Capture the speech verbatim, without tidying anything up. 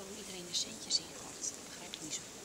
waarom iedereen de centjes ingooit. Dat begrijp ik niet zo goed.